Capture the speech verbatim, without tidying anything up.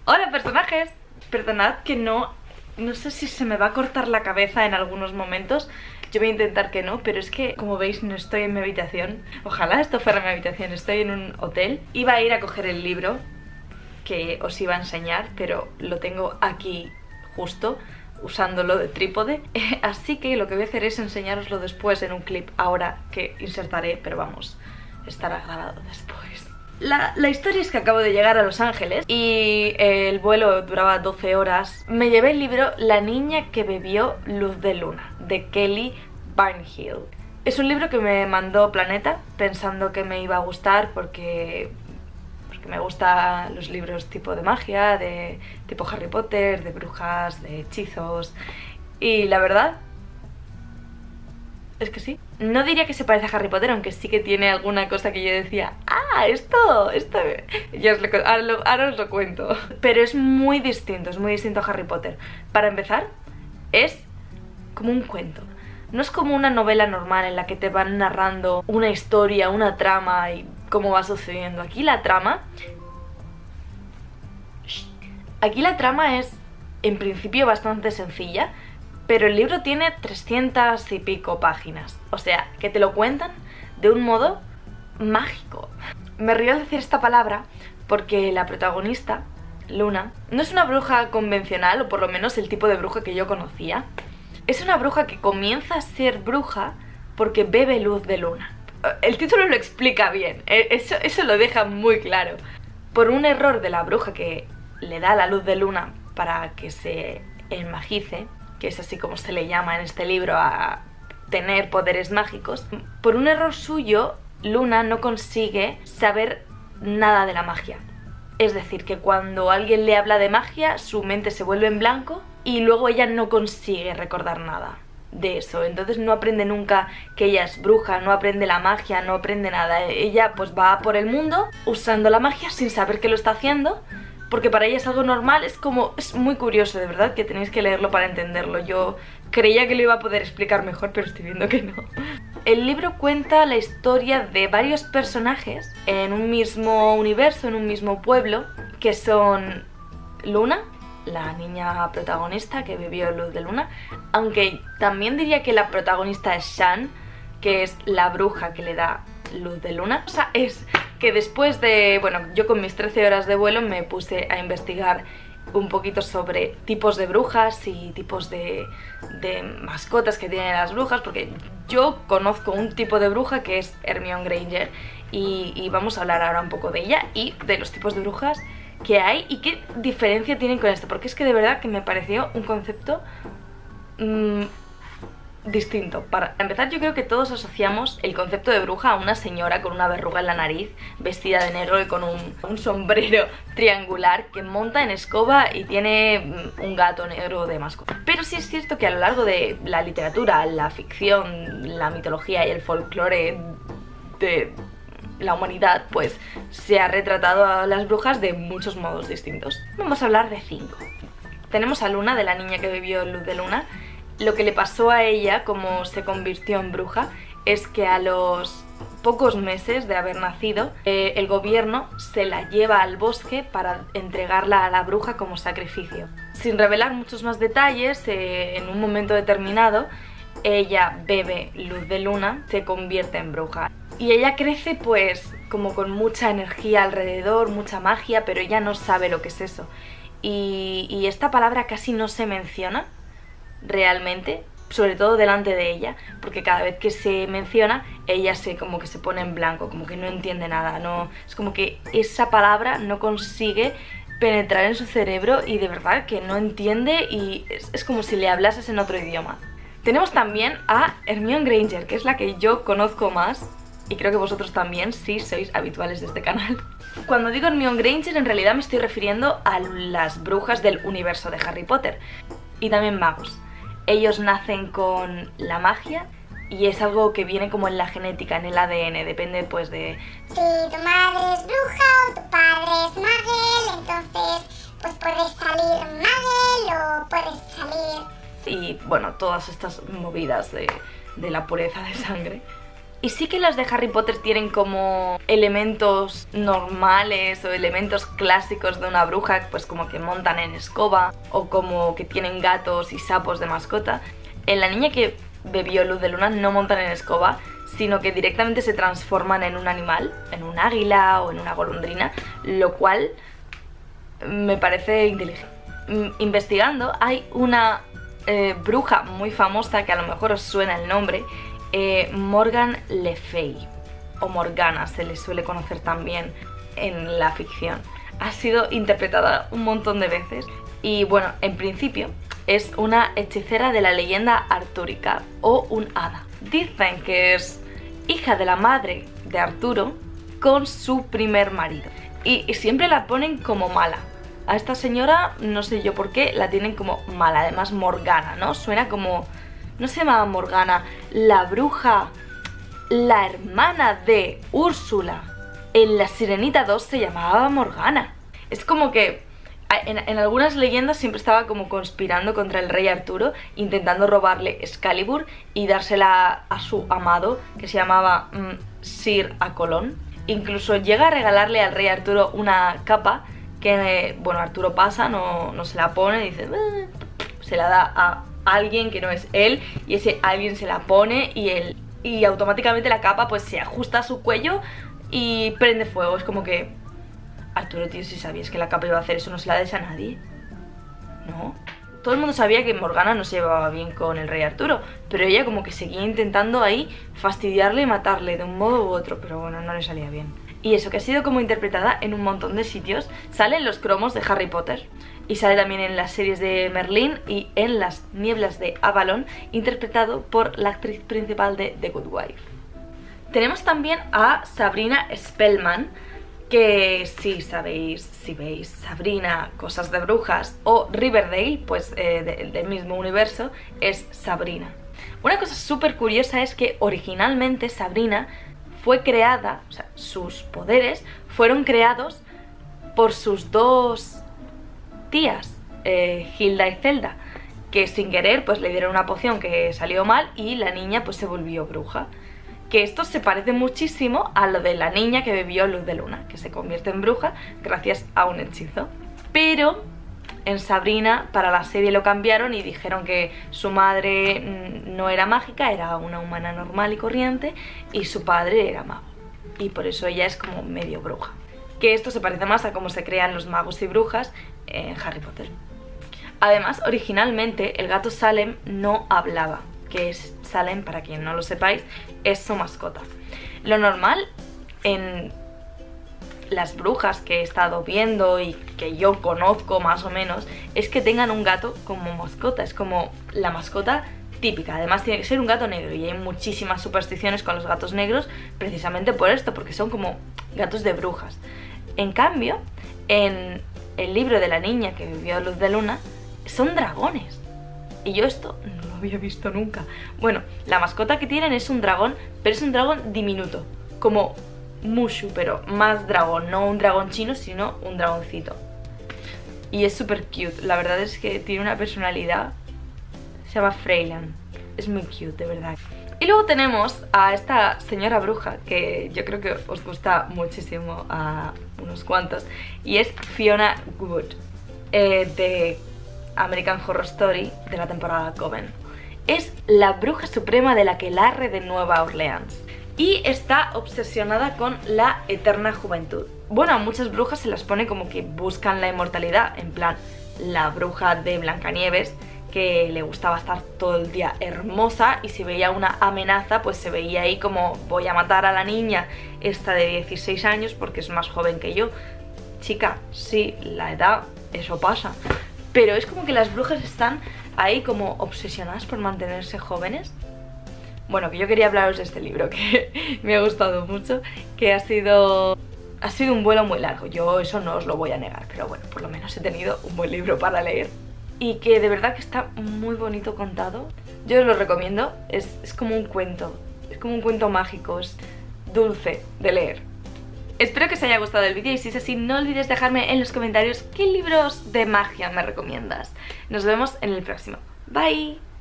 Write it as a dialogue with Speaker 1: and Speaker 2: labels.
Speaker 1: Hola personajes, perdonad que no, no sé si se me va a cortar la cabeza en algunos momentos. Yo voy a intentar que no, pero es que como veis no estoy en mi habitación. Ojalá esto fuera mi habitación, estoy en un hotel. Iba a ir a coger el libro que os iba a enseñar, pero lo tengo aquí justo, usándolo de trípode. Así que lo que voy a hacer es enseñároslo después en un clip ahora que insertaré, pero vamos, estará grabado después. La, la historia es que acabo de llegar a Los Ángeles y el vuelo duraba doce horas. Me llevé el libro La niña que bebió luz de luna, de Kelly Barnhill. Es un libro que me mandó Planeta pensando que me iba a gustar porque, porque me gustan los libros tipo de magia, de tipo Harry Potter, de brujas, de hechizos. Y la verdad es que sí. No diría que se parece a Harry Potter, aunque sí que tiene alguna cosa que yo decía, ah, esto, esto, ya os lo, ahora, lo, ahora os lo cuento. Pero es muy distinto, es muy distinto a Harry Potter. Para empezar, es como un cuento. No es como una novela normal en la que te van narrando una historia, una trama y cómo va sucediendo. Aquí la trama... Aquí la trama es, en principio, bastante sencilla, pero el libro tiene trescientas y pico páginas. O sea, que te lo cuentan de un modo mágico. Me río al decir esta palabra porque la protagonista, Luna, no es una bruja convencional, o por lo menos el tipo de bruja que yo conocía. Es una bruja que comienza a ser bruja porque bebe luz de luna. El título lo explica bien, eso, eso lo deja muy claro. Por un error de la bruja que le da la luz de luna para que se enmagice, que es así como se le llama en este libro a tener poderes mágicos, por un error suyo, Luna no consigue saber nada de la magia. Es decir, que cuando alguien le habla de magia, su mente se vuelve en blanco y luego ella no consigue recordar nada de eso. Entonces no aprende nunca que ella es bruja, no aprende la magia, no aprende nada. Ella pues va por el mundo usando la magia sin saber que lo está haciendo, porque para ella es algo normal. Es como, es muy curioso, de verdad, que tenéis que leerlo para entenderlo. Yo creía que lo iba a poder explicar mejor, pero estoy viendo que no. El libro cuenta la historia de varios personajes en un mismo universo, en un mismo pueblo, que son Luna, la niña protagonista que bebió luz de luna, aunque también diría que la protagonista es Shan, que es la bruja que le da luz de luna. O sea, es que después de, bueno, yo con mis trece horas de vuelo me puse a investigar un poquito sobre tipos de brujas y tipos de, de mascotas que tienen las brujas, porque yo conozco un tipo de bruja que es Hermione Granger y, y vamos a hablar ahora un poco de ella y de los tipos de brujas que hay y qué diferencia tienen con esto, porque es que de verdad que me pareció un concepto mmm, distinto. Para empezar, yo creo que todos asociamos el concepto de bruja a una señora con una verruga en la nariz, vestida de negro y con un, un sombrero triangular, que monta en escoba y tiene un gato negro de mascota. Pero sí es cierto que a lo largo de la literatura, la ficción, la mitología y el folclore de la humanidad, pues se ha retratado a las brujas de muchos modos distintos. Vamos a hablar de cinco. Tenemos a Luna, de la niña que bebió luz de luna. Lo que le pasó a ella, como se convirtió en bruja, es que a los pocos meses de haber nacido, eh, el gobierno se la lleva al bosque para entregarla a la bruja como sacrificio. Sin revelar muchos más detalles, eh, en un momento determinado, ella bebe luz de luna, se convierte en bruja. Y ella crece pues como con mucha energía alrededor, mucha magia, pero ella no sabe lo que es eso. Y, y esta palabra casi no se menciona realmente, sobre todo delante de ella, porque cada vez que se menciona, ella se como que se pone en blanco, como que no entiende nada, no, es como que esa palabra no consigue penetrar en su cerebro y de verdad que no entiende y es, es como si le hablases en otro idioma. Tenemos también a Hermione Granger, que es la que yo conozco más, y creo que vosotros también, si sois habituales de este canal. Cuando digo Hermione Granger, en realidad me estoy refiriendo a las brujas del universo de Harry Potter, y también magos. Ellos nacen con la magia y es algo que viene como en la genética, en el A D N, depende pues de...
Speaker 2: Si tu madre es bruja o tu padre es magel, entonces pues puedes salir magel o puedes salir...
Speaker 1: Y bueno, todas estas movidas de, de la pureza de sangre. Y sí que las de Harry Potter tienen como elementos normales o elementos clásicos de una bruja, pues como que montan en escoba o como que tienen gatos y sapos de mascota. En La niña que bebió luz de luna no montan en escoba, sino que directamente se transforman en un animal, en un águila o en una golondrina, lo cual me parece inteligente. Investigando, hay una eh, bruja muy famosa que a lo mejor os suena el nombre, eh, Morgan Le Fay, o Morgana se le suele conocer también en la ficción. Ha sido interpretada un montón de veces y bueno, en principio es una hechicera de la leyenda artúrica o un hada. Dicen que es hija de la madre de Arturo con su primer marido y, y siempre la ponen como mala. A esta señora, no sé yo por qué, la tienen como mala. Además Morgana, ¿no? Suena como... no se llamaba Morgana, la bruja, la hermana de Úrsula en La Sirenita dos se llamaba Morgana. Es como que en, en algunas leyendas siempre estaba como conspirando contra el rey Arturo, intentando robarle Excalibur y dársela a su amado, que se llamaba mm, Sir Acolón. Incluso llega a regalarle al rey Arturo una capa que, bueno, Arturo pasa, no, no se la pone, dice, eh", se la da a alguien que no es él, y ese alguien se la pone y él y automáticamente la capa pues se ajusta a su cuello y prende fuego. Es como que, Arturo, tío, si sabías que la capa iba a hacer eso, no se la des a nadie, ¿no? Todo el mundo sabía que Morgana no se llevaba bien con el rey Arturo, pero ella como que seguía intentando ahí fastidiarle y matarle de un modo u otro, pero bueno, no le salía bien. Y eso, que ha sido como interpretada en un montón de sitios. Sale en los cromos de Harry Potter y sale también en las series de Merlín y en Las nieblas de Avalon, interpretado por la actriz principal de The Good Wife. Tenemos también a Sabrina Spellman, que si sabéis, si veis Sabrina, Cosas de Brujas o Riverdale, pues eh, de, del mismo universo, es Sabrina. Una cosa súper curiosa es que originalmente Sabrina fue creada, o sea, sus poderes fueron creados por sus dos tías, eh, Hilda y Zelda, que sin querer pues le dieron una poción que salió mal y la niña pues se volvió bruja. Que esto se parece muchísimo a lo de la niña que bebió luz de luna, que se convierte en bruja gracias a un hechizo. Pero en Sabrina, para la serie lo cambiaron y dijeron que su madre no era mágica, era una humana normal y corriente, y su padre era mago. Y por eso ella es como medio bruja. Que esto se parece más a cómo se crean los magos y brujas en Harry Potter. Además, originalmente el gato Salem no hablaba, que es Salem, para quien no lo sepáis, es su mascota. Lo normal en las brujas que he estado viendo y que yo conozco más o menos es que tengan un gato como mascota, es como la mascota típica. Además tiene que ser un gato negro y hay muchísimas supersticiones con los gatos negros precisamente por esto, porque son como gatos de brujas. En cambio, en el libro de la niña que bebió luz de luna son dragones. Y yo esto no lo había visto nunca. Bueno, la mascota que tienen es un dragón, pero es un dragón diminuto, como Mushu, pero más dragón, no un dragón chino, sino un dragoncito. Y es súper cute, la verdad es que tiene una personalidad. Se llama Freyland, es muy cute, de verdad. Y luego tenemos a esta señora bruja, que yo creo que os gusta muchísimo a unos cuantos, y es Fiona Wood, eh, de American Horror Story, de la temporada Coven. Es la bruja suprema de la aquelarre de Nueva Orleans y está obsesionada con la eterna juventud. Bueno, a muchas brujas se las pone como que buscan la inmortalidad, en plan la bruja de Blancanieves, que le gustaba estar todo el día hermosa y si veía una amenaza pues se veía ahí como, voy a matar a la niña esta de dieciséis años porque es más joven que yo. Chica, sí, la edad, eso pasa. Pero es como que las brujas están ahí como obsesionadas por mantenerse jóvenes. Bueno, que yo quería hablaros de este libro, que me ha gustado mucho, que ha sido, ha sido un vuelo muy largo. Yo eso no os lo voy a negar, pero bueno, por lo menos he tenido un buen libro para leer. Y que de verdad que está muy bonito contado. Yo os lo recomiendo, es, es como un cuento, es como un cuento mágico, es dulce de leer. Espero que os haya gustado el vídeo y si es así no olvides dejarme en los comentarios qué libros de magia me recomiendas. Nos vemos en el próximo. Bye.